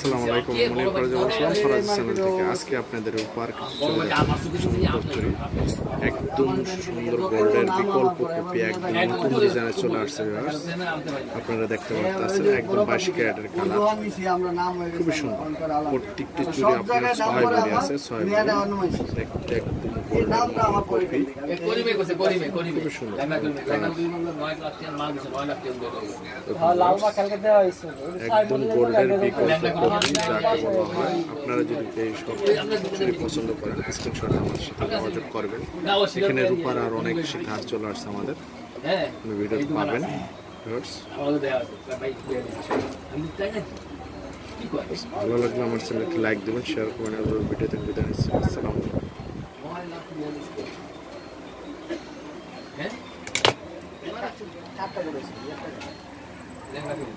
আসসালামু আলাইকুম মনির ফরাজ আসলাম ফরাজ চ্যানেল থেকে আজকে আপনাদের উপহার একদম সুন্দর গোল্ডের বিকল্প কপি একদম নতুন ডিজাইনে চলে আসছে আপনারা দেখতে পাচ্ছেন একদম 22 ক্যারেটের কালার খুবই সুন্দর প্রত্যেকটি চুড়ি আপনার 6 ভরি আছে 6 ভরি দেখতে একদম কপি খুবই সুন্দর একদম গোল্ডের বিকল্প কপি যাকে বলা হয় আপনারা যদি এই সব চুড়ি পছন্দ করেন স্ক্রিনশট আমার সাথে যোগাযোগ করবেন এখানে রূপার আর অনেক বেশি ধার চলে আসছে আমাদের ভিডিওতে পাবেন ভালো লাগলে আমার চ্যানেলটি লাইক দেবেন শেয়ার করবেন আর ভিডিওতে বিদায় নিচ্ছি আসসালামু আলাইকুম